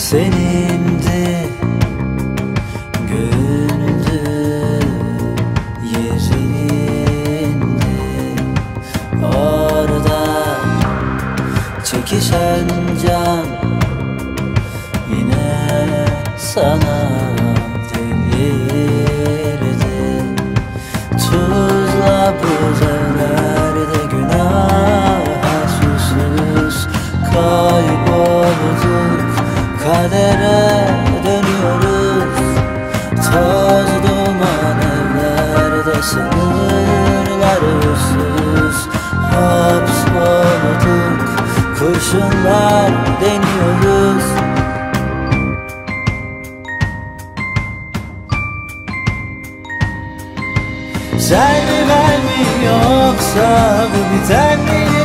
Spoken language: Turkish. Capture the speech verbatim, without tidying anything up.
Senin de gönlünde yerinde orada çekişen can yine sana delirdi. Tuzla buzellerde günah susuz kaybolduk. Kadere dönüyoruz. Toz duman evlerde, sınırlar ıssız. Hapsolduk, kurşunlar deniyoruz. Sen mi ben mi yoksa bu biten mi?